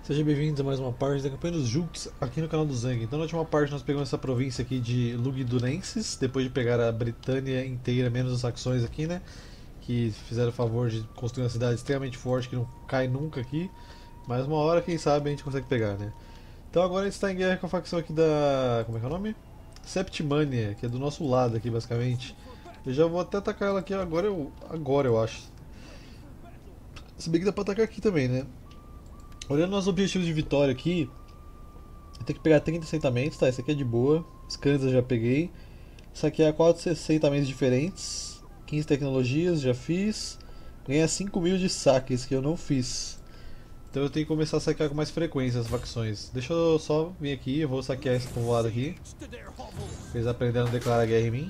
Sejam bem-vindos a mais uma parte da campanha dos Julks aqui no canal do Zang. Então na última parte nós pegamos essa província aqui de Lugdunenses, depois de pegar a Britânia inteira, menos os saxões aqui, né? Que fizeram o favor de construir uma cidade extremamente forte que não cai nunca aqui. Mas uma hora, quem sabe, a gente consegue pegar, né? Então agora a gente está em guerra com a facção aqui da... como é que é o nome? Septimania, que é do nosso lado aqui basicamente. Eu já vou até atacar ela aqui agora eu acho. Se bem que dá pra atacar aqui também, né? Olhando nossos objetivos de vitória aqui, eu tenho que pegar 30 assentamentos, tá? Esse aqui é de boa. Os Kansas já peguei. Saquear 4 assentamentos diferentes. 15 tecnologias, já fiz. Ganhar 5 mil de saques, que eu não fiz. Então eu tenho que começar a saquear com mais frequência as facções. Deixa eu só vir aqui, eu vou saquear esse povoado aqui. Eles aprenderam a declarar guerra em mim.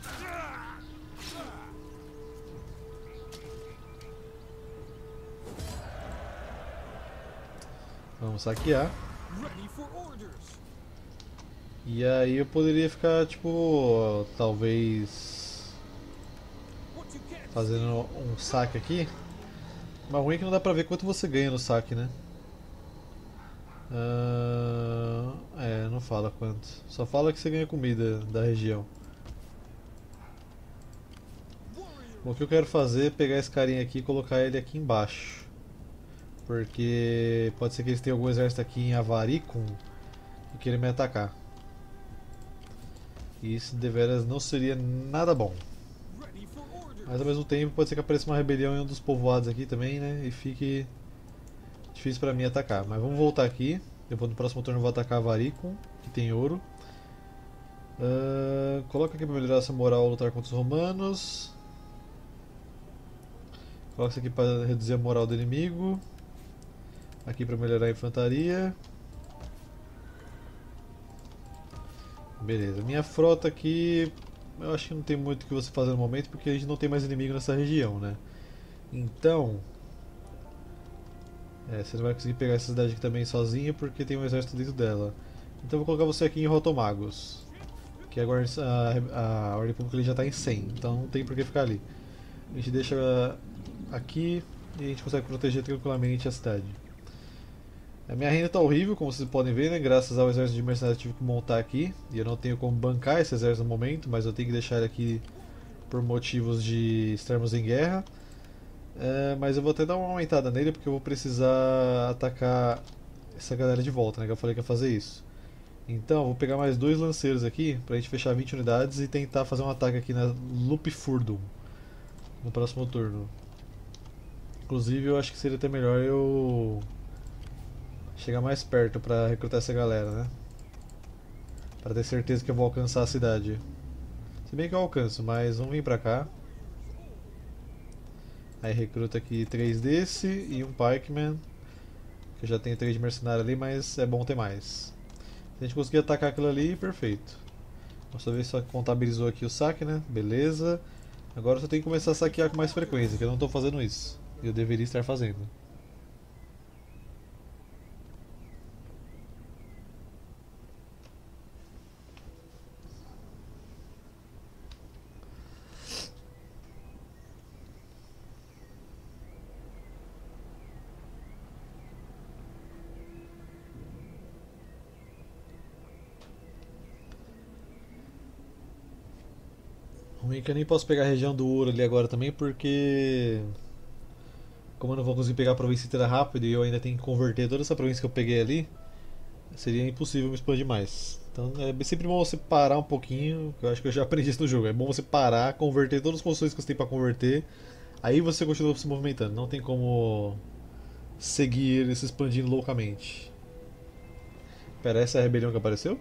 Vamos saquear. E aí eu poderia ficar, tipo, talvez fazendo um saque aqui. Mas ruim é que não dá pra ver quanto você ganha no saque, né? Não fala quanto. Só fala que você ganha comida da região. Bom, o que eu quero fazer é pegar esse carinha aqui e colocar ele aqui embaixo. Porque pode ser que eles tenham algum exército aqui em Avaricum e queiram me atacar. E isso deveras não seria nada bom. Mas ao mesmo tempo pode ser que apareça uma rebelião em um dos povoados aqui também, né? E fique difícil pra mim atacar. Mas vamos voltar aqui. Eu vou no próximo turno vou atacar Avaricum, que tem ouro. Coloca aqui pra melhorar essa moral lutar contra os romanos. Coloca isso aqui para reduzir a moral do inimigo. Aqui para melhorar a infantaria. Beleza, minha frota aqui eu acho que não tem muito o que você fazer no momento porque a gente não tem mais inimigo nessa região, né? Então, você não vai conseguir pegar essa cidade aqui também sozinha porque tem um exército dentro dela. Então eu vou colocar você aqui em Rotomagos, que agora a Ordem Pública ali já está em 100, então não tem por que ficar ali. A gente deixa aqui e a gente consegue proteger tranquilamente a cidade. A minha renda está horrível, como vocês podem ver, né? Graças ao exército de mercenários que tive que montar aqui. E eu não tenho como bancar esse exército no momento, mas eu tenho que deixar ele aqui por motivos de estarmos em guerra. Mas eu vou até dar uma aumentada nele porque eu vou precisar atacar essa galera de volta, né? Que eu falei que ia fazer isso. Então, eu vou pegar mais 2 lanceiros aqui pra gente fechar 20 unidades e tentar fazer um ataque aqui na Lupifurdum no próximo turno. Inclusive, eu acho que seria até melhor eu chegar mais perto pra recrutar essa galera, né? Pra ter certeza que eu vou alcançar a cidade. Se bem que eu alcanço, mas vamos vir pra cá. Aí recruta aqui 3 desse e um Pikeman. Que eu já tenho 3 de mercenário ali, mas é bom ter mais. Se a gente conseguir atacar aquilo ali, perfeito. Vamos só ver se contabilizou aqui o saque, né? Beleza. Agora eu só tenho que começar a saquear com mais frequência, que eu não estou fazendo isso. E eu deveria estar fazendo. Ruim que eu nem posso pegar a região do ouro ali agora também, porque como eu não vou conseguir pegar a província inteira rápido e eu ainda tenho que converter toda essa província que eu peguei ali, seria impossível me expandir mais. Então é sempre bom você parar um pouquinho, que eu acho que eu já aprendi isso no jogo. É bom você parar, converter todas as construções que você tem para converter, aí você continua se movimentando. Não tem como seguir ele se expandindo loucamente. Pera, essa é a rebelião que apareceu?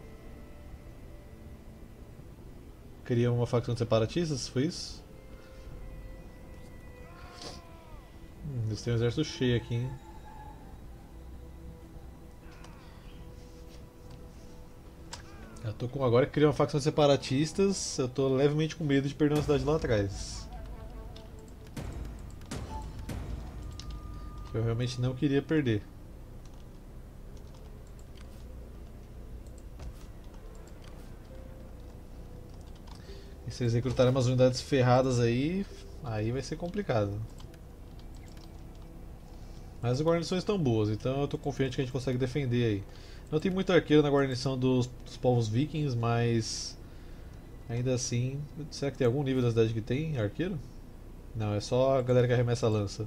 Queria uma facção de separatistas, foi isso? Eles têm um exército cheio aqui, hein? Eu tô com agora que criei uma facção de separatistas, eu tô levemente com medo de perder uma cidade lá atrás. Que eu realmente não queria perder. E se eles recrutarem umas unidades ferradas aí vai ser complicado. Mas as guarnições estão boas, então eu estou confiante que a gente consegue defender aí. Não tem muito arqueiro na guarnição dos povos vikings, mas ainda assim, será que tem algum nível da cidade que tem arqueiro? Não, é só a galera que arremessa a lança.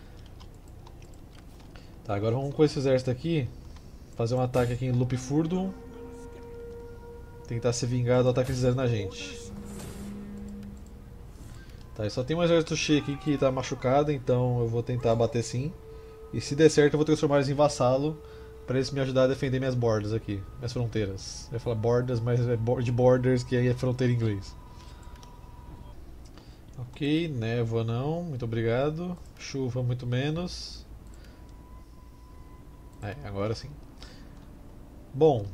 Tá, agora vamos com esse exército aqui, fazer um ataque aqui em Lupifurdum. Tentar se vingar do ataque que fizeram na gente. Tá, e só tem um exército cheio aqui que está machucado, então eu vou tentar bater sim. E se der certo eu vou transformar eles em vassalo para eles me ajudar a defender minhas borders aqui, minhas fronteiras. Eu ia falar borders, mas é de borders, que aí é fronteira em inglês. Ok, névoa não, muito obrigado. Chuva muito menos. Agora sim. Bom,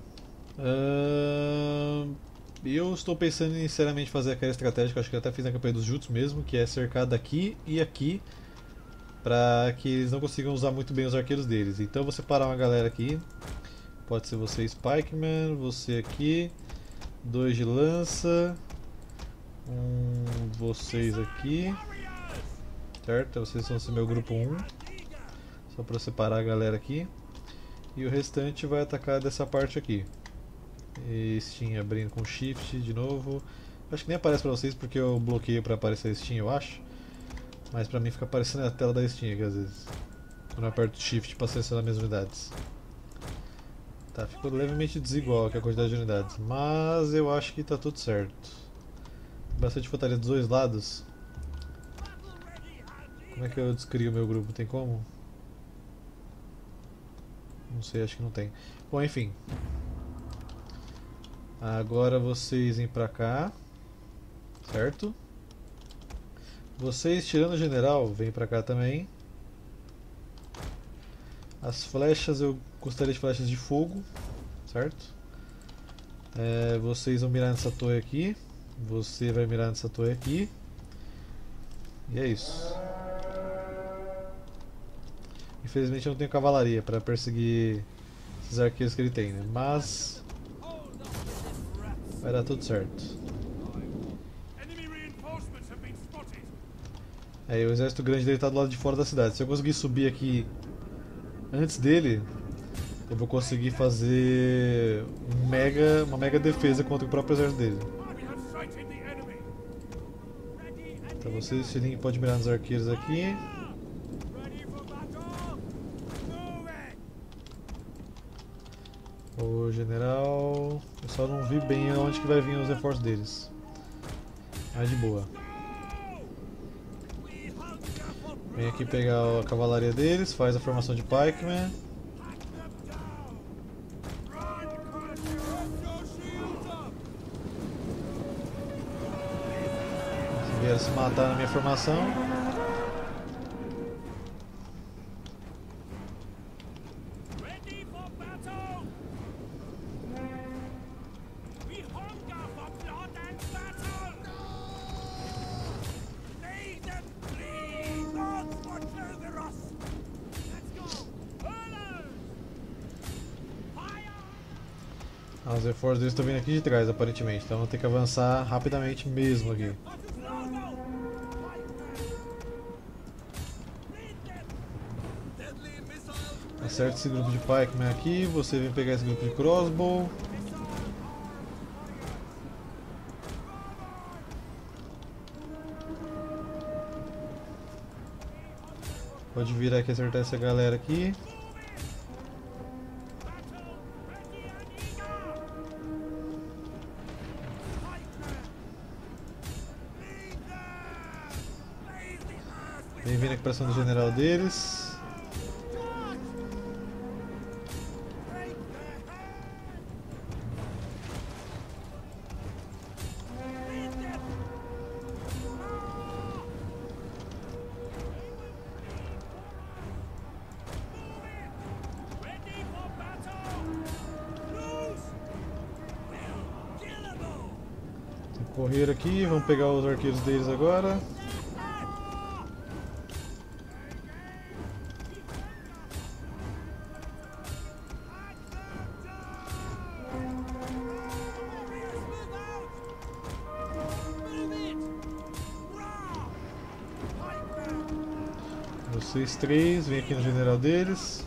eu estou pensando em sinceramente fazer aquela estratégia que eu acho que eu até fiz na campanha dos Jutsu mesmo, que é cercar daqui e aqui para que eles não consigam usar muito bem os arqueiros deles. Então eu vou separar uma galera aqui. Pode ser você, Spikeman, você aqui, 2 de lança, vocês aqui, certo? Vocês vão ser meu grupo 1, só para separar a galera aqui. E o restante vai atacar dessa parte aqui. Steam abrindo com Shift de novo. Acho que nem aparece pra vocês porque eu bloqueio pra aparecer a Steam, eu acho. Mas pra mim fica aparecendo a tela da Steam aqui às vezes. Quando eu aperto Shift pra selecionar minhas unidades. Tá, ficou levemente desigual aqui a quantidade de unidades. Mas eu acho que tá tudo certo. Bastante infantaria dos dois lados. Como é que eu descrio o meu grupo? Tem como? Não sei, acho que não tem. Bom, enfim. Agora vocês vêm pra cá, certo? Vocês, tirando o general, vêm pra cá também. As flechas, eu gostaria de flechas de fogo, certo? Vocês vão mirar nessa torre aqui. Você vai mirar nessa torre aqui. E é isso. Infelizmente eu não tenho cavalaria para perseguir esses arqueiros que ele tem, né? Mas vai dar tudo certo. O exército grande dele está do lado de fora da cidade. Se eu conseguir subir aqui antes dele, eu vou conseguir fazer uma mega defesa contra o próprio exército dele. Então você, Silinho, pode mirar nos arqueiros aqui. O general... Eu só não vi bem onde que vai vir os reforços deles. Mas de boa. Vem aqui pegar a cavalaria deles, faz a formação de pikeman. Se vier se matar na minha formação. Os reforços deles estão vindo aqui de trás, aparentemente, então vou ter que avançar rapidamente mesmo aqui. Acerta esse grupo de pikeman aqui, você vem pegar esse grupo de crossbow. Pode vir aqui e acertar essa galera aqui. Vem vindo aqui pra cima do general deles. Correr aqui, vamos pegar os arqueiros deles agora. Vocês três, vem aqui no general deles.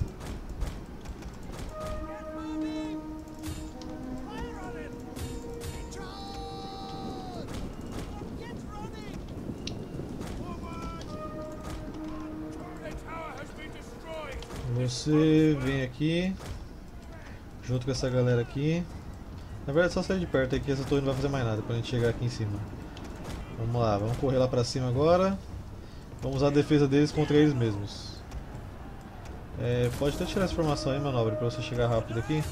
Você vem aqui, junto com essa galera aqui. Na verdade é só sair de perto aí que essa torre não vai fazer mais nada pra gente chegar aqui em cima. Vamos lá, vamos correr lá pra cima agora. Vamos usar a defesa deles contra eles mesmos. Pode até tirar essa formação aí, manobra, pra você chegar rápido aqui.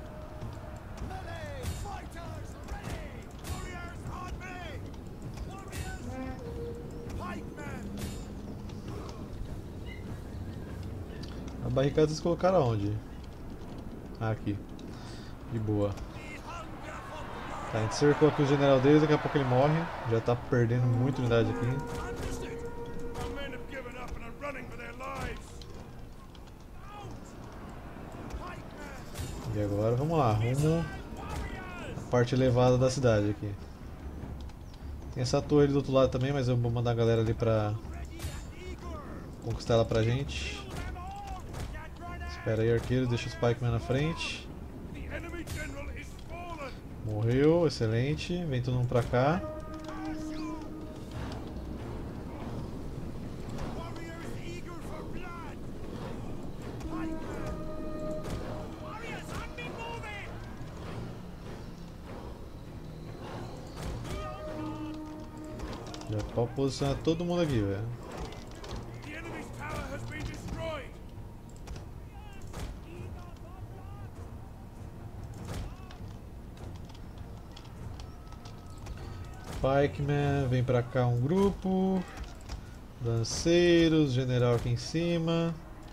A barricada vocês colocaram aonde? Ah, aqui. De boa. Tá, a gente cercou aqui o general deles, daqui a pouco ele morre. Já tá perdendo muita unidade aqui. E agora vamos lá, rumo à parte elevada da cidade aqui. Tem essa torre ali do outro lado também, mas eu vou mandar a galera ali pra conquistar ela pra gente. Espera aí, arqueiro, deixa o Spikeman na frente. Morreu, excelente. Vem todo mundo pra cá. Já pode posicionar todo mundo aqui, velho. Pikeman, vem pra cá um grupo. Lanceiros, general aqui em cima.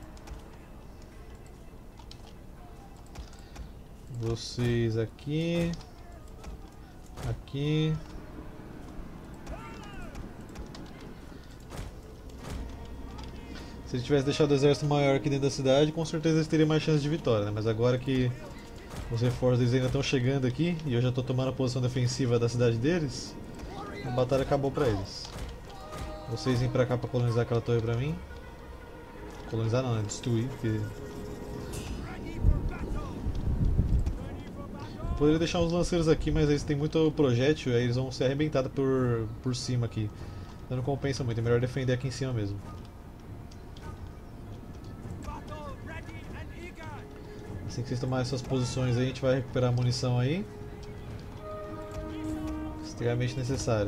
Vocês aqui. Aqui. Se ele tivesse deixado o exército maior aqui dentro da cidade, com certeza eles teriam mais chance de vitória, né? Mas agora que os reforços deles ainda estão chegando aqui e eu já estou tomando a posição defensiva da cidade deles, a batalha acabou pra eles. Vocês vêm pra cá pra colonizar aquela torre pra mim. Colonizar não, né? Destruir. Porque... poderia deixar uns lanceiros aqui, mas eles têm muito projétil e aí eles vão ser arrebentados por cima aqui. Então não compensa muito, é melhor defender aqui em cima mesmo. Assim que vocês tomarem essas posições aí, a gente vai recuperar a munição aí. Extremamente necessário.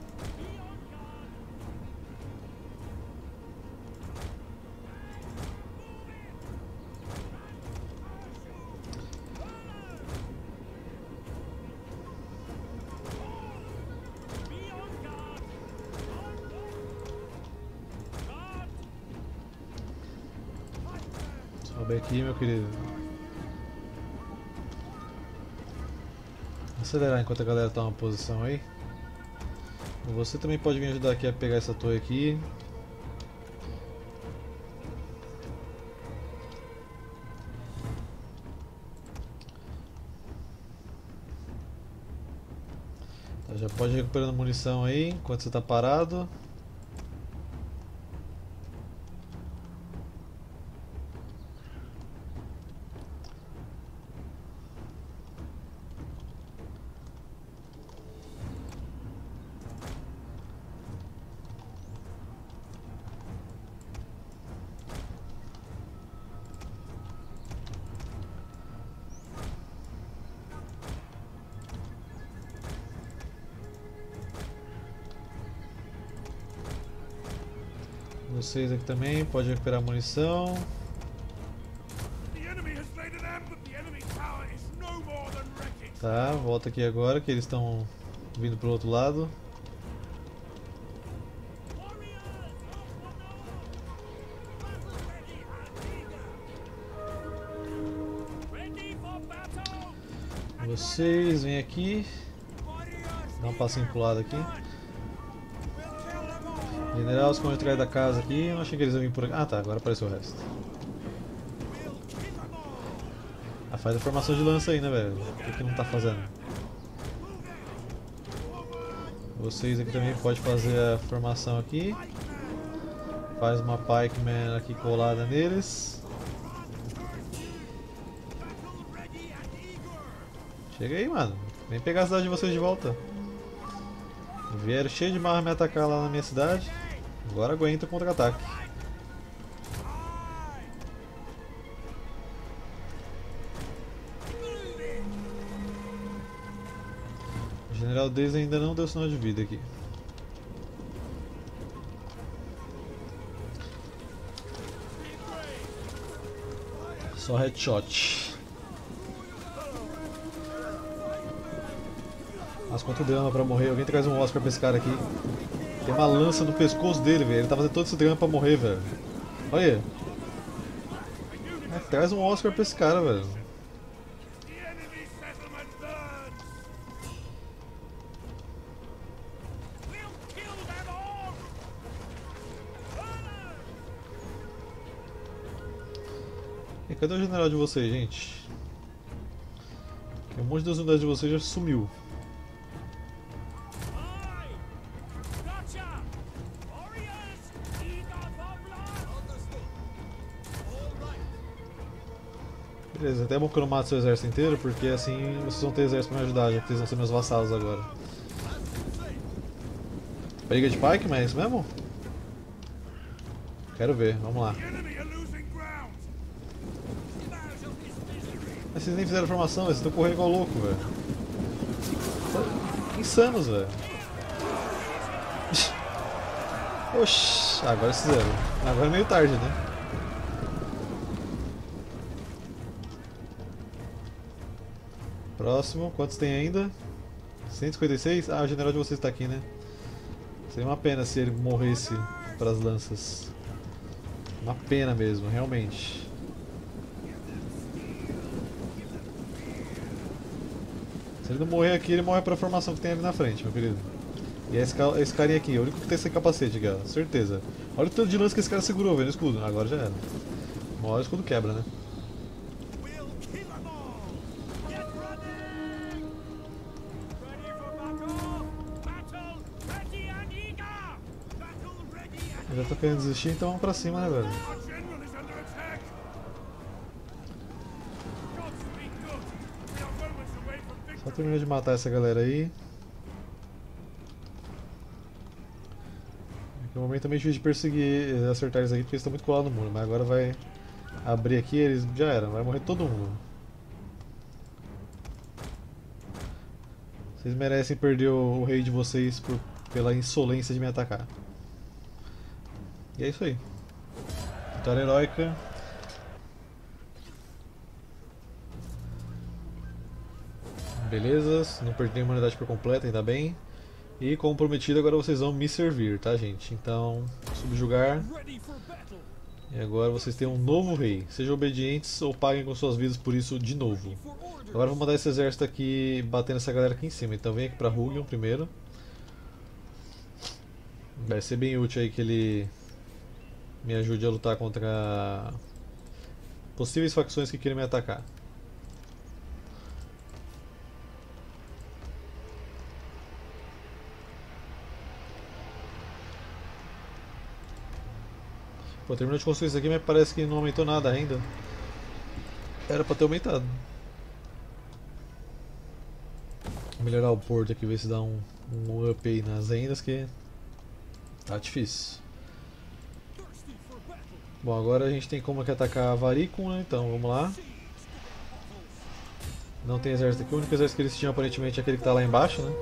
Sobe aqui, meu querido. Acelerar enquanto a galera toma uma posição aí. Você também pode me ajudar aqui a pegar essa torre aqui. Tá, já pode ir recuperando munição aí enquanto você está parado. Vocês aqui também, pode recuperar munição. Tá, volta aqui agora que eles estão vindo pro outro lado. Vocês vêm aqui. Dá um passinho pro lado aqui. General, esconde atrás da casa aqui. Eu não achei que eles iam vir por aqui. Ah tá, agora apareceu o resto. Ah, faz a formação de lança aí, né, velho? Por que não tá fazendo? Vocês aqui também podem fazer a formação aqui. Faz uma pikeman aqui colada neles. Chega aí, mano. Vem pegar a cidade de vocês de volta. Vieram cheio de marra me atacar lá na minha cidade. Agora aguenta o contra-ataque. O general deles ainda não deu sinal de vida aqui. Só headshot. Mas quanto drama pra morrer. Alguém traz um Oscar pra esse cara aqui. Tem uma lança no pescoço dele, velho. Ele tá fazendo todo esse drama pra morrer, velho. Olha. Traz um Oscar pra esse cara, velho. E cadê o general de vocês, gente? Um monte das unidades de vocês já sumiu. Beleza, até é bom que eu não mato seu exército inteiro, porque assim vocês vão ter exército pra me ajudar, já que vocês vão ser meus vassalos agora. Briga de pike, mas é isso mesmo? Quero ver, vamos lá. Mas vocês nem fizeram formação, vocês estão correndo igual louco, velho. Insanos, velho. Oxi, agora eles fizeram. Agora é meio tarde, né? Próximo, quantos tem ainda? 156? Ah, o general de vocês está aqui, né? Seria uma pena se ele morresse para as lanças. Uma pena mesmo, realmente. Se ele não morrer aqui, ele morre para a formação que tem ali na frente, meu querido. E é esse carinha aqui, o único que tem esse capacete, cara, certeza. Olha o tanto de lança que esse cara segurou, velho, no escudo. Agora já era. Uma hora o escudo quebra, né? Eu já tô querendo desistir, então vamos pra cima, né, velho? Só terminar de matar essa galera aí. No momento é meio difícil de perseguir, acertar eles aqui porque eles estão muito colados no muro, mas agora vai abrir aqui, eles já eram, vai morrer todo mundo. Vocês merecem perder o rei de vocês pela insolência de me atacar. E é isso aí. Vitória heróica. Beleza, não perdi nenhuma unidade por completo, ainda bem. E como prometido, agora vocês vão me servir, tá, gente? Então, subjugar. E agora vocês têm um novo rei. Sejam obedientes ou paguem com suas vidas por isso de novo. Agora vou mandar esse exército aqui bater nessa galera aqui em cima. Então vem aqui pra Rugion primeiro. Vai ser bem útil aí que ele me ajude a lutar contra possíveis facções que queiram me atacar. Pô, terminou de construir isso aqui, mas parece que não aumentou nada ainda. Era pra ter aumentado. Vou melhorar o porto aqui, ver se dá um up aí nas rendas, que tá difícil. Bom, agora a gente tem como aqui atacar a Varicum, né? Então vamos lá. Não tem exército aqui, o único exército que eles tinham aparentemente é aquele que tá lá embaixo, né?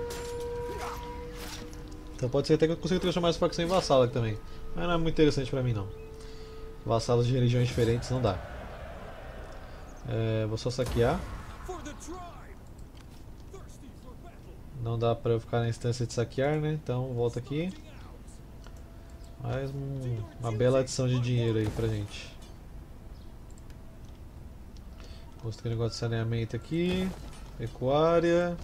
Então pode ser até que eu consiga transformar essa facção em vassalo aqui também. Mas não é muito interessante pra mim não. Vassalos de religiões diferentes não dá. Vou só saquear. Não dá pra eu ficar na instância de saquear, né? Então volta aqui. Mais uma bela adição de dinheiro aí pra gente. Construir um negócio de saneamento aqui. Pecuária.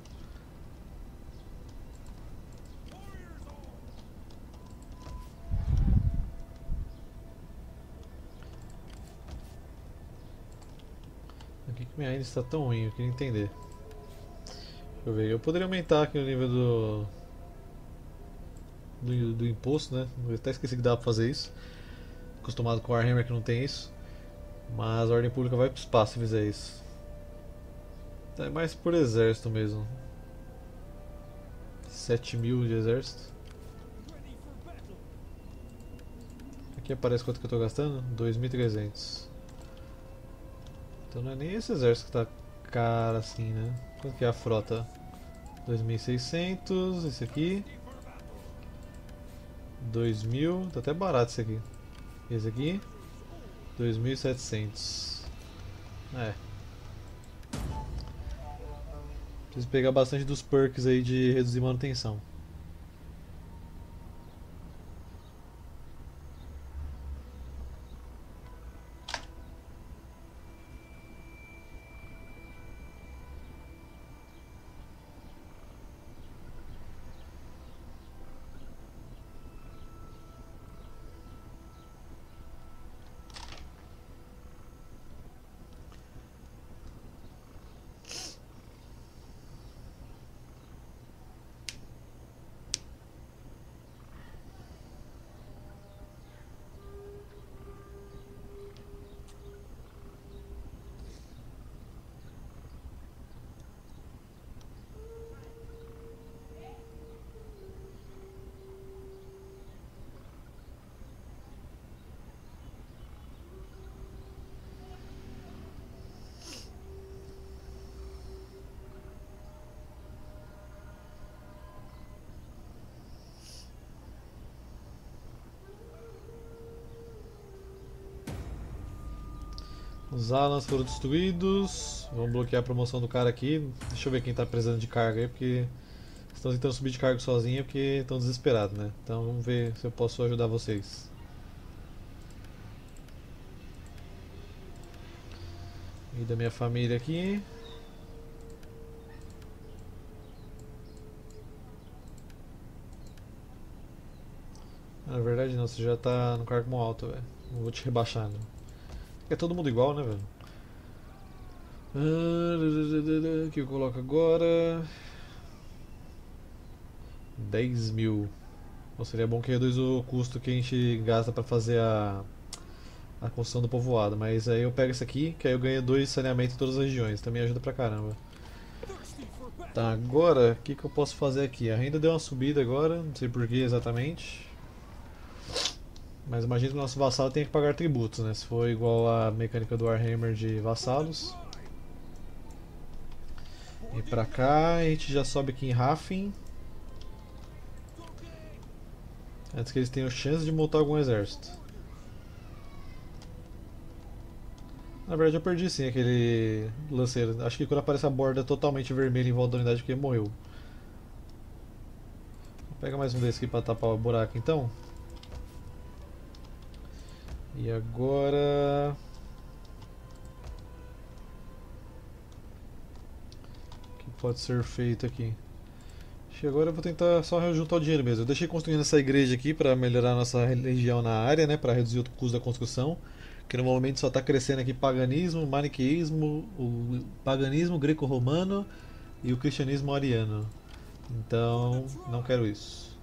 Por que minha ainda está tão ruim? Eu queria entender. Deixa eu ver. Eu poderia aumentar aqui o nível do do imposto, né? Eu até esqueci que dava pra fazer isso. Acostumado com o Warhammer que não tem isso. Mas a ordem pública vai pro espaço se fizer isso. É mais por exército mesmo. 7.000 de exército. Aqui aparece quanto que eu tô gastando? 2.300. Então não é nem esse exército que tá caro assim, né? Quanto que é a frota? 2.600, esse aqui 2.000, tá até barato esse aqui. Esse aqui 2.700. É, preciso pegar bastante dos perks aí de reduzir manutenção. Os Alans foram destruídos. Vamos bloquear a promoção do cara aqui. Deixa eu ver quem tá precisando de carga aí, porque estão tentando subir de cargo sozinho porque estão desesperados, né? Então vamos ver se eu posso ajudar vocês. E da minha família aqui. Na verdade não, você já tá no cargo alto, velho. Não vou te rebaixar, né? É todo mundo igual, né, velho? O que eu coloco agora? 10.000. Ou seria bom que reduz o custo que a gente gasta pra fazer a construção do povoado. Mas aí eu pego esse aqui, que aí eu ganho 2 saneamentos em todas as regiões. Também ajuda pra caramba. Tá, agora o que eu posso fazer aqui? A renda deu uma subida agora, não sei por que exatamente. Mas imagina que o nosso vassalo tem que pagar tributos, né? Se for igual a mecânica do Warhammer de vassalos. E pra cá, a gente já sobe aqui em Raffin. Antes que eles tenham chance de montar algum exército. Na verdade eu perdi sim aquele lanceiro. Acho que quando aparece a borda totalmente vermelha em volta da unidade, porque ele morreu. Vou pegar mais um desse aqui pra tapar o buraco então. E agora... o que pode ser feito aqui? Acho que agora eu vou tentar só juntar o dinheiro mesmo. Eu deixei construindo essa igreja aqui para melhorar a nossa religião na área, né, para reduzir o custo da construção. Que no momento só está crescendo aqui paganismo, maniqueísmo, o paganismo greco-romano e o cristianismo ariano. Então, não quero isso.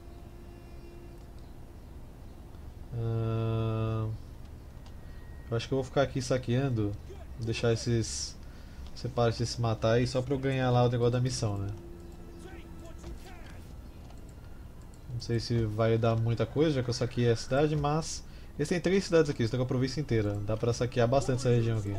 Eu acho que eu vou ficar aqui saqueando, deixar esses separatistas se matar aí só para eu ganhar lá o negócio da missão, né? Não sei se vai dar muita coisa, já que eu saqueei a cidade, mas... eles têm 3 cidades aqui, estão com a província inteira. Dá pra saquear bastante essa região aqui.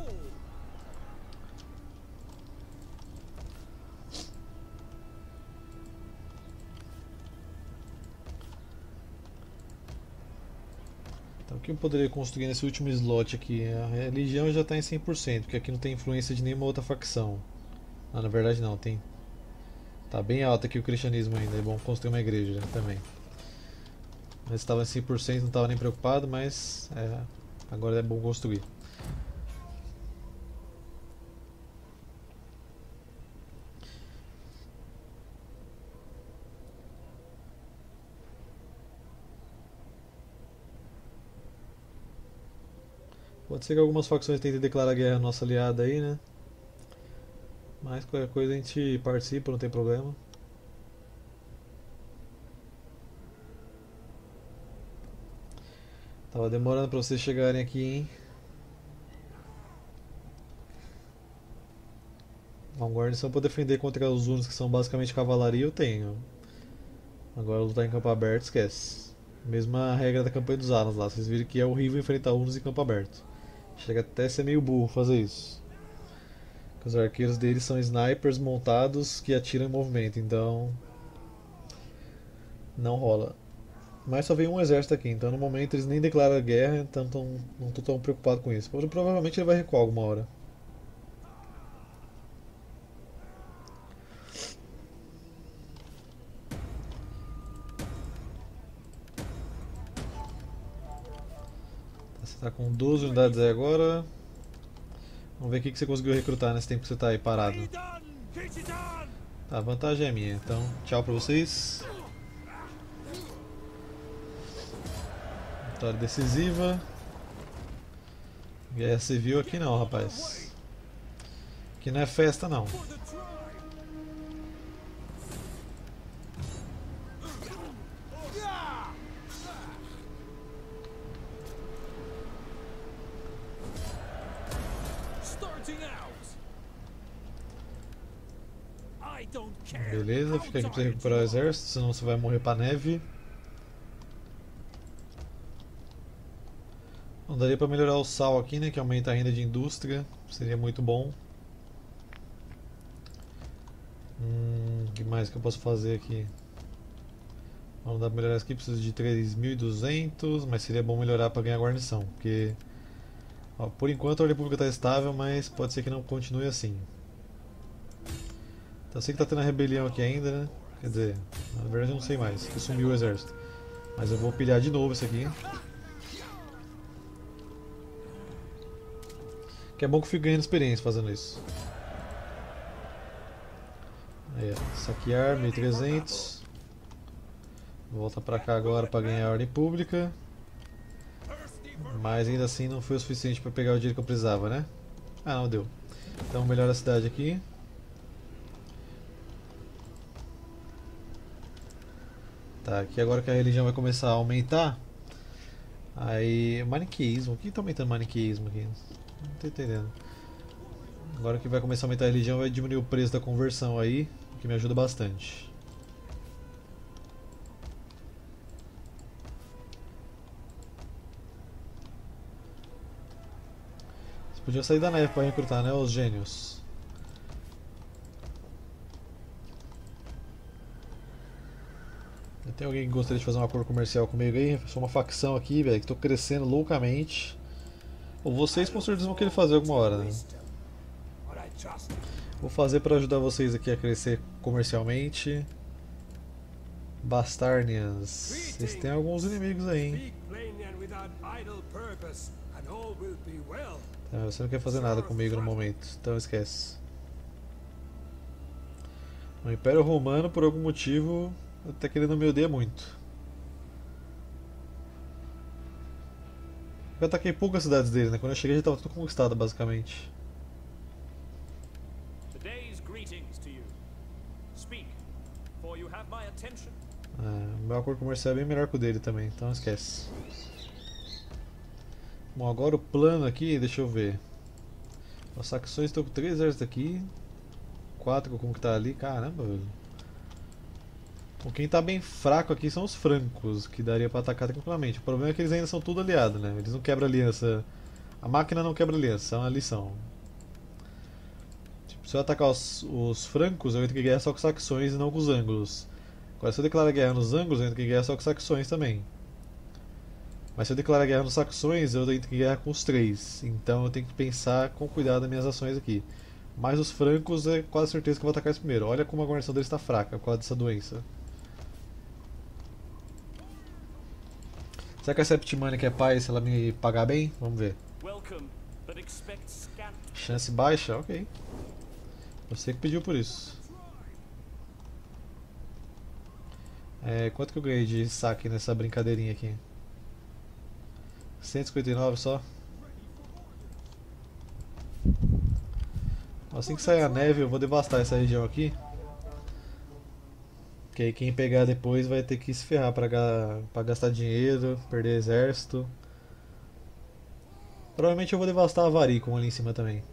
Então o que eu poderia construir nesse último slot aqui? A religião já está em 100%, porque aqui não tem influência de nenhuma outra facção. Ah, na verdade não, tem. Tá bem alto aqui o cristianismo ainda, é bom construir uma igreja também. Mas estava em 100%, não estava nem preocupado, mas agora é bom construir. Pode ser que algumas facções tentem declarar guerra à nossa aliada aí, né? Mas qualquer coisa a gente participa, não tem problema. Tava demorando pra vocês chegarem aqui, hein? Uma guarnição pra defender contra os Hunos, que são basicamente cavalaria, eu tenho. Agora lutar em campo aberto, esquece. Mesma regra da campanha dos Alas lá. Vocês viram que é horrível enfrentar Hunos em campo aberto. Chega até a ser meio burro fazer isso. Porque os arqueiros deles são snipers montados que atiram em movimento, então não rola. Mas só vem um exército aqui, então no momento eles nem declaram guerra, então não tô tão preocupado com isso. Provavelmente ele vai recuar alguma hora. Você tá com 12 unidades aí agora. Vamos ver o que você conseguiu recrutar nesse tempo que você tá aí parado. Tá, a vantagem é minha, então tchau pra vocês. Vitória decisiva. Guerra civil aqui não, rapaz. Aqui não é festa não. Beleza, fica aqui pra você recuperar o exército, senão você vai morrer pra neve. Não daria pra melhorar o sal aqui, né, que aumenta a renda de indústria, seria muito bom. O que mais que eu posso fazer aqui? Vamos dar pra melhorar isso aqui, preciso de 3.200, mas seria bom melhorar pra ganhar guarnição, porque ó, por enquanto a ordem pública está estável, mas pode ser que não continue assim. Então eu sei que tá tendo a rebelião aqui ainda, né? Quer dizer, na verdade eu não sei mais, que sumiu o exército. Mas eu vou pilhar de novo isso aqui. Que é bom que eu fico ganhando experiência fazendo isso. Aí, ó, saquear 1.300. Volta pra cá agora pra ganhar a ordem pública. Mas ainda assim não foi o suficiente pra pegar o dinheiro que eu precisava, né? Ah, não deu. Então melhora a cidade aqui. Tá, aqui agora que a religião vai começar a aumentar. Aí, maniqueísmo. O que tá aumentando maniqueísmo aqui? Não tô entendendo. Agora que vai começar a aumentar a religião, vai diminuir o preço da conversão aí, o que me ajuda bastante. Você podia sair da neve para recrutar, né, os gênios? Tem alguém que gostaria de fazer um acordo comercial comigo aí? Sou uma facção aqui, velho, que tô crescendo loucamente. Ou vocês com certeza vão querer fazer alguma hora, né? Vou fazer para ajudar vocês aqui a crescer comercialmente. Bastarnians. Vocês têm alguns inimigos aí, hein? Você não quer fazer nada comigo no momento, então esquece. O Império Romano, por algum motivo, até que ele não me odeia muito. Eu ataquei poucas cidades dele, né? Quando eu cheguei já estava tudo conquistado, basicamente. O meu acordo comercial é bem melhor que o dele também, então esquece. Bom, agora o plano aqui, deixa eu ver. Os saxões estão com 3 exércitos aqui. 4 com o que tá ali, caramba, velho. Bom, quem tá bem fraco aqui são os francos, que daria pra atacar tranquilamente. O problema é que eles ainda são tudo aliados, né? Eles não quebram aliança. A máquina não quebra aliança, é uma lição. Tipo, se eu atacar os francos, eu entro em guerra só com os saxões e não com os ângulos. Agora, se eu declarar guerra nos ângulos, eu entro em guerra só com os saxões também. Mas se eu declarar guerra nos saxões, eu entro em guerra com os 3. Então eu tenho que pensar com cuidado nas minhas ações aqui. Mas os francos é quase certeza que eu vou atacar eles primeiro. Olha como a guarnição deles está fraca por causa dessa doença. Será que a Septimania quer paz se ela me pagar bem? Vamos ver. Chance baixa? Ok. Você que pediu por isso. Quanto que eu ganhei de saque nessa brincadeirinha aqui? 159 só. Assim que sair a neve eu vou devastar essa região aqui. Que aí quem pegar depois vai ter que se ferrar pra gastar dinheiro, perder exército. Provavelmente eu vou devastar a Varicon ali em cima também.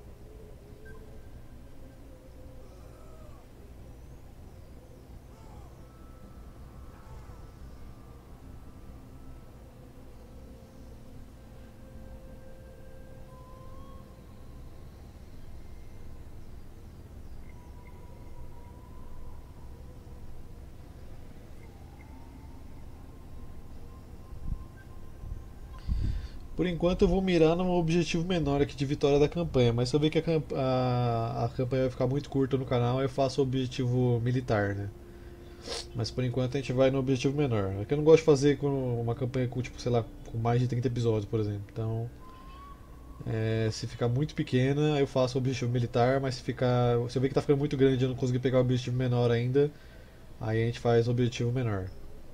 Por enquanto eu vou mirar num objetivo menor aqui de vitória da campanha, mas se eu ver que a campanha vai ficar muito curta no canal, eu faço o objetivo militar, né? Mas por enquanto a gente vai no objetivo menor. É que eu não gosto de fazer com uma campanha com, tipo, sei lá, com mais de 30 episódios, por exemplo. Então, se ficar muito pequena, eu faço o objetivo militar, mas se eu ver que tá ficando muito grande e eu não conseguir pegar o objetivo menor ainda, aí a gente faz o objetivo menor.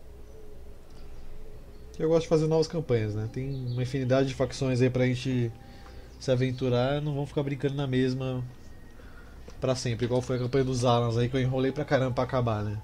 Eu gosto de fazer novas campanhas, né? Tem uma infinidade de facções aí pra gente se aventurar, não vamos ficar brincando na mesma pra sempre, igual foi a campanha dos Alans aí que eu enrolei pra caramba pra acabar, né?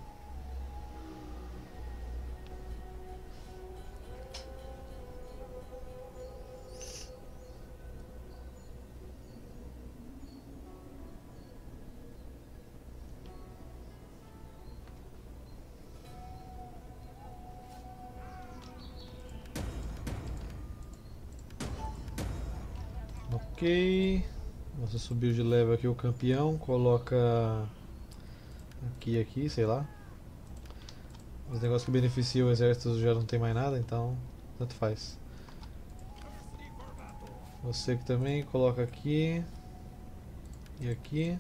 Ok. Você subiu de level aqui o campeão, coloca aqui, sei lá. Os negócios que beneficiam o exército já não tem mais nada, então tanto faz. Você que também coloca aqui e aqui.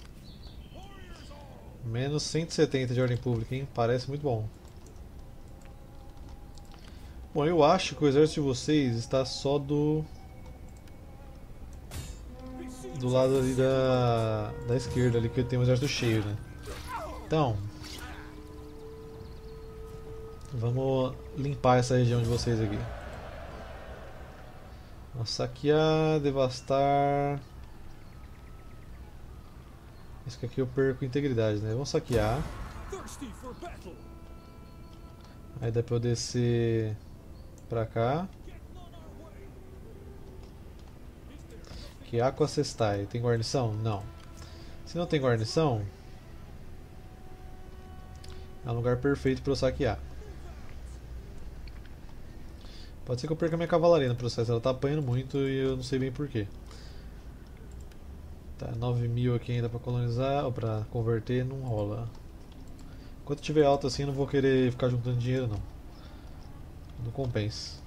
Menos 170 de ordem pública, hein? Parece muito bom. Bom, eu acho que o exército de vocês está só do lado ali da esquerda, ali que tem um exército cheio, né? Então, vamos limpar essa região de vocês aqui. Vamos saquear, devastar. Isso que aqui eu perco integridade, né? Vamos saquear. Aí dá pra eu descer pra cá. Que Aqua Cestai. Tem guarnição? Não. Se não tem guarnição, é um lugar perfeito para eu saquear. Pode ser que eu perca minha cavalaria no processo, ela tá apanhando muito e eu não sei bem porquê. Tá, 9.000 aqui ainda para colonizar, ou para converter, não rola. Enquanto tiver alto assim, eu não vou querer ficar juntando dinheiro não. Não compensa.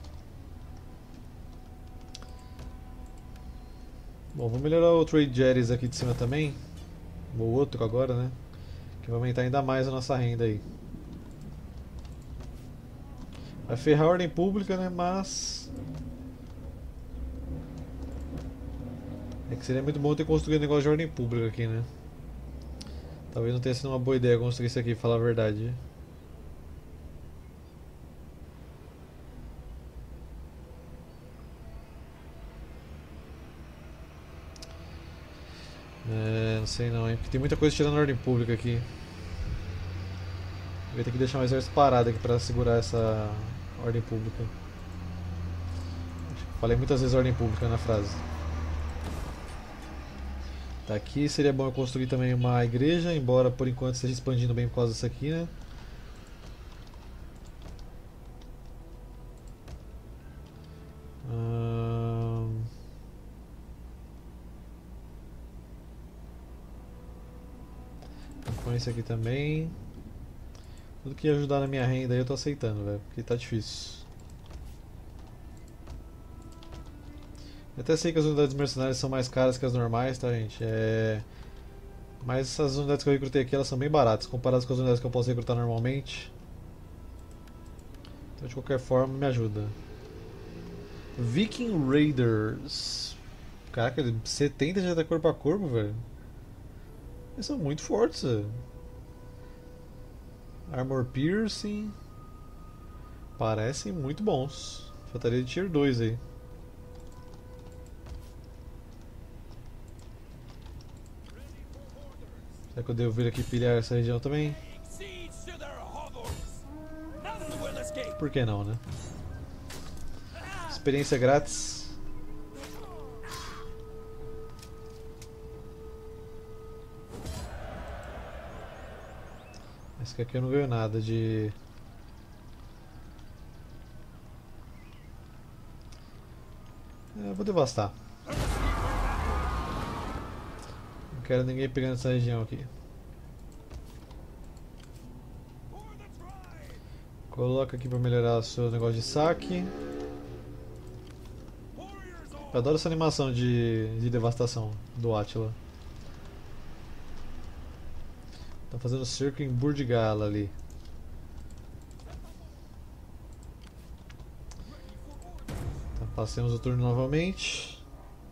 Bom, vou melhorar o Trade Jetties aqui de cima também. O outro agora, né? Que vai aumentar ainda mais a nossa renda aí. Vai ferrar a ordem pública, né? Mas é que seria muito bom ter construído um negócio de ordem pública aqui, né? Talvez não tenha sido uma boa ideia construir isso aqui, pra falar a verdade. Não sei não, hein? Porque tem muita coisa tirando a ordem pública aqui. Vai ter que deixar um exército parado aqui pra segurar essa ordem pública. Falei muitas vezes ordem pública na frase. Tá, aqui seria bom eu construir também uma igreja, embora por enquanto esteja expandindo bem por causa disso aqui, né? Com esse aqui também. Tudo que ajudar na minha renda aí eu tô aceitando, velho, porque tá difícil. Eu até sei que as unidades mercenárias são mais caras que as normais, tá, gente? Mas essas unidades que eu recrutei aqui, elas são bem baratas, comparadas com as unidades que eu posso recrutar normalmente. Então, de qualquer forma, me ajuda. Viking Raiders. Caraca, 70 já tá corpo a corpo, velho. Eles são muito fortes, velho. Armor Piercing. Parecem muito bons. Faltaria de Tier 2 aí. Será que eu devo vir aqui pilhar essa região também? Por que não, né? Experiência grátis. Esse aqui eu não ganho nada de... Eu vou devastar. Não quero ninguém pegando essa região aqui. Coloca aqui para melhorar o seu negócio de saque. Eu adoro essa animação de devastação do Átila. Tá fazendo cerco em Burdigala ali. Tá, passemos o turno novamente.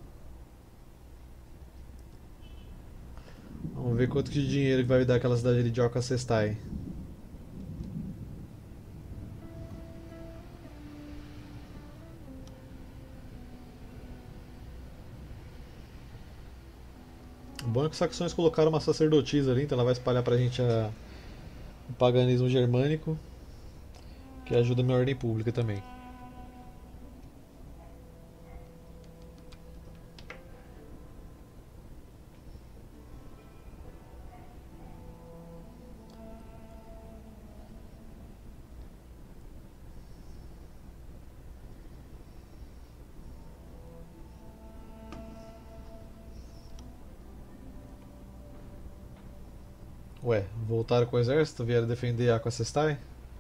Vamos ver quanto de dinheiro que vai me dar aquela cidade ali de Orca Cestai. O bom é que os saxões colocaram uma sacerdotisa ali, então ela vai espalhar pra gente o paganismo germânico, que ajuda a minha ordem pública também. Ué, voltaram com o exército? Vieram defender Aqua Cestai?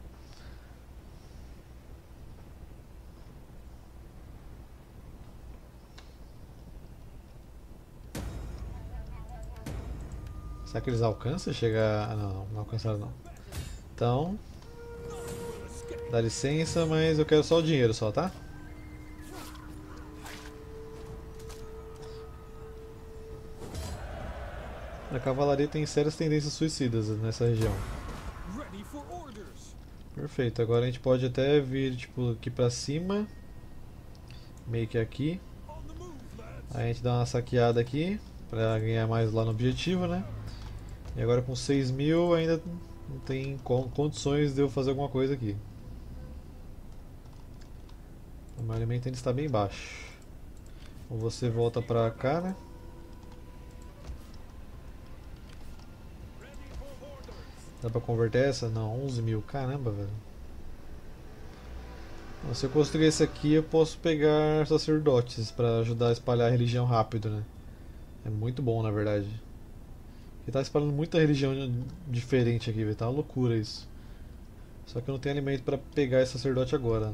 Será que eles alcançam? Chega. Ah, não, não alcançaram não. Então, dá licença, mas eu quero só o dinheiro só, tá? A cavalaria tem sérias tendências suicidas nessa região. Perfeito, agora a gente pode até vir tipo aqui pra cima. Meio que aqui. Aí a gente dá uma saqueada aqui pra ganhar mais lá no objetivo, né? E agora com 6.000 ainda não tem condições de eu fazer alguma coisa aqui. O meu alimento ainda está bem baixo. Então você volta pra cá, né? Dá pra converter essa? Não, 11.000. Caramba, velho. Se eu construir esse aqui, eu posso pegar sacerdotes pra ajudar a espalhar a religião rápido, né? É muito bom, na verdade. Porque tá espalhando muita religião diferente aqui, velho. Tá uma loucura isso. Só que eu não tenho alimento pra pegar esse sacerdote agora.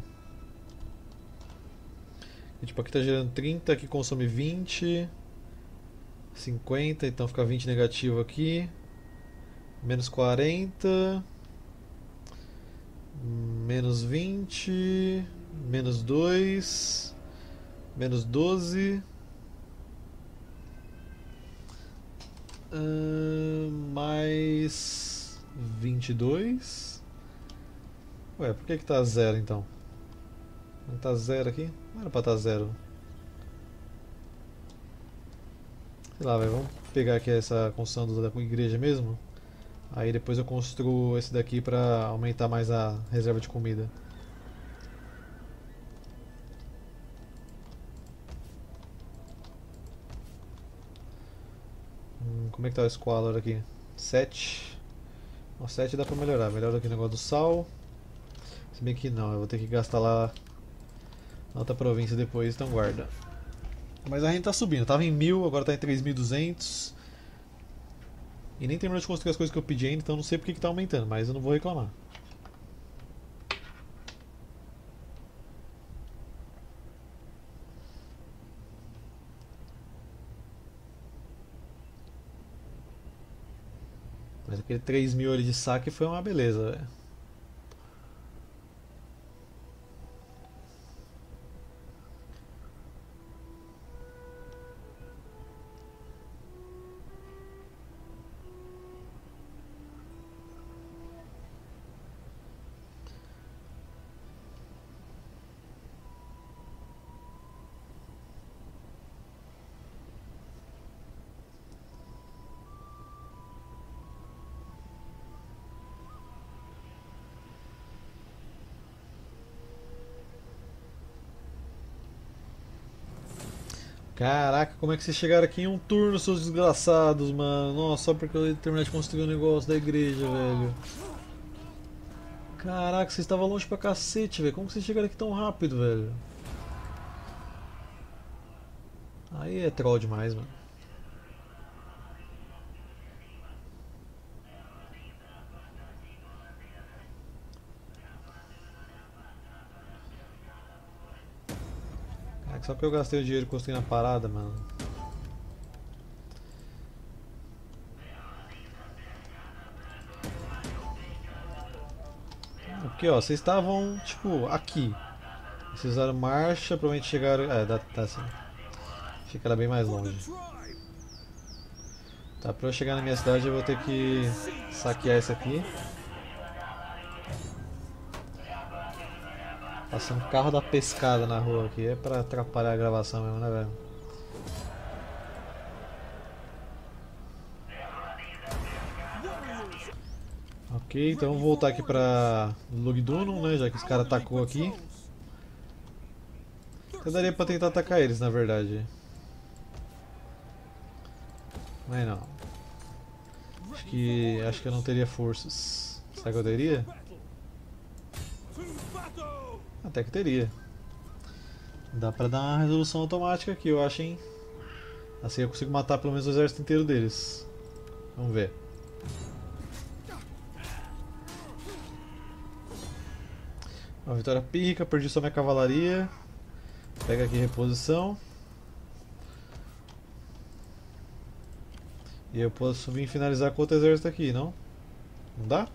E, tipo, aqui tá gerando 30, aqui consome 20. 50, então fica 20 negativo aqui. Menos 40. Menos 20. Menos 2. Menos 12. Mais 22. Ué, por que tá zero então? Não tá zero aqui? Não era pra estar zero. Sei lá, véio, vamos pegar aqui essa construção da igreja mesmo. Aí depois eu construo esse daqui pra aumentar mais a reserva de comida. Como é que tá o Squalor aqui? 7. O 7 dá pra melhorar. Melhora aqui o negócio do sal. Se bem que não, eu vou ter que gastar lá na outra província depois, então guarda. Mas a gente tá subindo. Tava em 1.000, agora tá em 3.200. E nem terminou de construir as coisas que eu pedi ainda, então não sei porque que tá aumentando, mas eu não vou reclamar. Mas aquele 3.000 ali de saque foi uma beleza, velho. Caraca, como é que vocês chegaram aqui em um turno, seus desgraçados, mano? Nossa, só porque eu ia terminar de construir um negócio da igreja, velho. Caraca, vocês estavam longe pra cacete, velho. Como que vocês chegaram aqui tão rápido, velho? Aí é troll demais, mano. Caraca, só porque eu gastei o dinheiro construindo a parada, mano. Porque, ó, vocês estavam, tipo, aqui. Vocês usaram marcha, provavelmente chegaram. É, dá assim. Fica bem mais longe. Tá, pra eu chegar na minha cidade eu vou ter que saquear isso aqui. Passando um carro da pescada na rua aqui, é pra atrapalhar a gravação mesmo, né, velho? Ok, então vamos voltar aqui pra Lugdunum, né, já que os caras atacou aqui. Eu daria pra tentar atacar eles, na verdade. Mas não. Acho que eu não teria forças. Será que eu teria? Até que teria. Dá pra dar uma resolução automática aqui, eu acho, hein? Assim eu consigo matar pelo menos o exército inteiro deles. Vamos ver. Uma vitória pica, perdi só minha cavalaria. Pega aqui reposição. E eu posso vir finalizar com outro exército aqui, não? Não dá?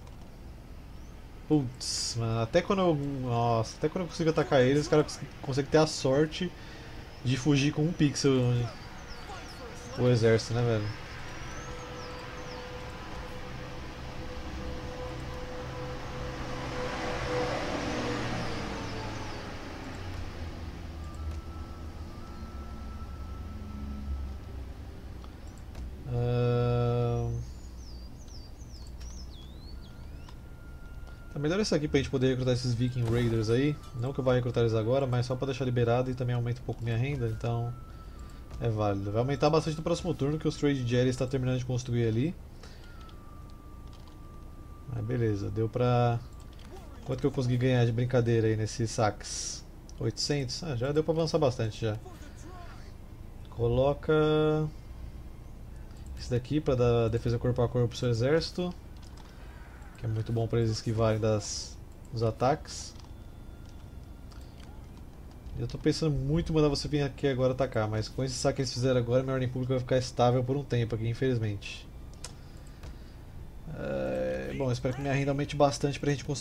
Putz, mano, até quando eu. Nossa, até quando eu consigo atacar eles, os caras conseguem ter a sorte de fugir com um pixel o exército, né, velho? Tá melhor isso aqui pra gente poder recrutar esses Viking Raiders aí. Não que eu vá recrutar eles agora, mas só pra deixar liberado e também aumenta um pouco minha renda, então é válido. Vai aumentar bastante no próximo turno que o Trade Jerry está terminando de construir ali. Mas beleza, deu pra... Quanto que eu consegui ganhar de brincadeira aí nesses saques? 800? Ah, já deu pra avançar bastante já. Coloca esse daqui pra dar defesa corpo a corpo pro seu exército, que é muito bom pra eles esquivarem dos ataques. Eu tô pensando muito em mandar você vir aqui agora atacar, mas com esse saque que eles fizeram agora, minha ordem pública vai ficar estável por um tempo aqui, infelizmente. Bom, eu espero que minha renda aumente bastante pra gente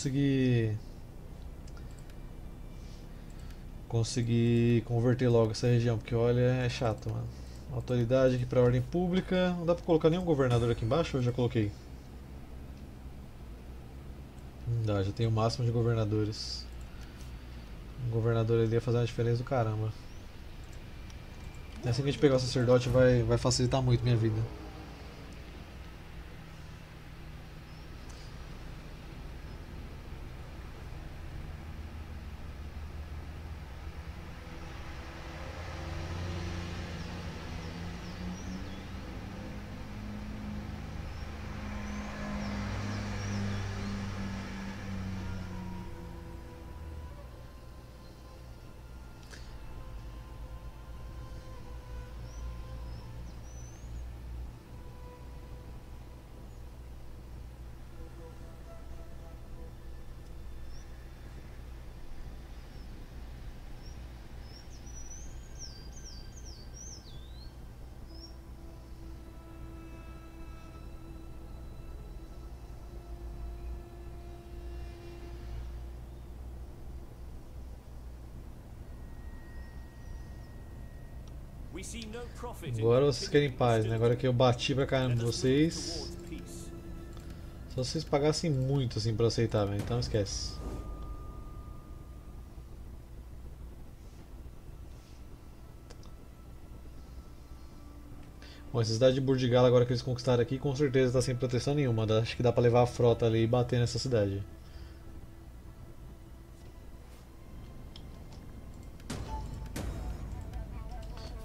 conseguir converter logo essa região, porque olha, é chato, mano. Autoridade aqui pra ordem pública. Não dá pra colocar nenhum governador aqui embaixo? Ou eu já coloquei? Não dá, já tem o máximo de governadores. Um governador ali ia fazer uma diferença do caramba. Assim que a gente pegar o sacerdote vai facilitar muito minha vida. Agora vocês querem paz, né? Agora que eu bati pra caramba de vocês. Só se vocês pagassem muito assim pra aceitar, velho. Então esquece. Bom, essa cidade de Burdigala agora que eles conquistaram aqui, com certeza está sem proteção nenhuma. Acho que dá pra levar a frota ali e bater nessa cidade.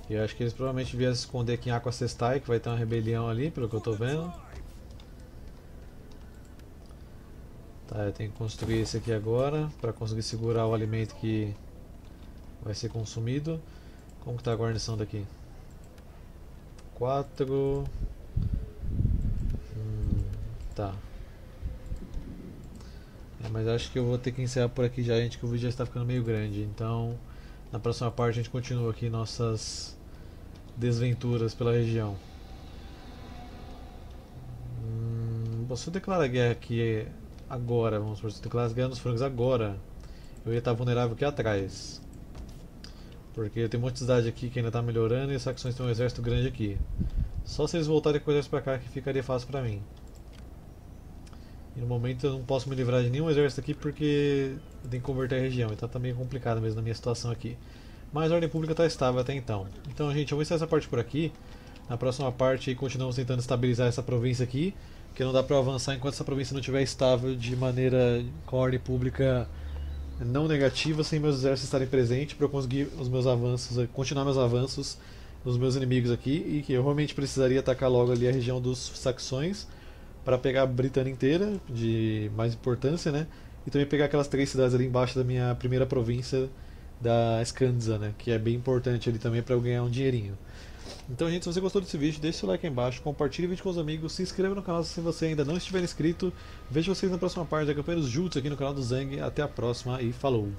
E eu acho que eles provavelmente vieram se esconder aqui em Aqua Sestai, que vai ter uma rebelião ali, pelo que eu tô vendo. Tá, eu tenho que construir esse aqui agora, para conseguir segurar o alimento que vai ser consumido. Como que tá a guarnição daqui? 4. Tá. Mas acho que eu vou ter que encerrar por aqui já, gente, que o vídeo já está ficando meio grande. Então, na próxima parte a gente continua aqui nossas desventuras pela região. Se eu declarar guerra aqui agora, vamos supor, se eu declarar guerra nos frangos agora, eu ia estar vulnerável aqui atrás. Porque eu tenho um monte de cidade aqui que ainda está melhorando e os saxões têm um exército grande aqui. Só se eles voltarem com o exército pra cá que ficaria fácil pra mim. E no momento eu não posso me livrar de nenhum exército aqui porque eu tenho que converter a região, então tá meio complicado mesmo na minha situação aqui. Mas a ordem pública está estável até então. Então, gente, eu vou encerrar essa parte por aqui. Na próxima parte continuamos tentando estabilizar essa província aqui, porque não dá para avançar enquanto essa província não estiver estável de maneira com a ordem pública não negativa, sem meus exércitos estarem presentes para eu conseguir os meus avanços, continuar meus avanços nos meus inimigos aqui, e que eu realmente precisaria atacar logo ali a região dos saxões para pegar a Britânia inteira, de mais importância, né? E também pegar aquelas 3 cidades ali embaixo da minha primeira província da Skanza, né? Que é bem importante ali também para eu ganhar um dinheirinho. Então, gente, se você gostou desse vídeo, deixe seu like aí embaixo, compartilhe o vídeo com os amigos, se inscreva no canal se você ainda não estiver inscrito. Vejo vocês na próxima parte da campanha dos Jutsu aqui no canal do Zang. Até a próxima e falou!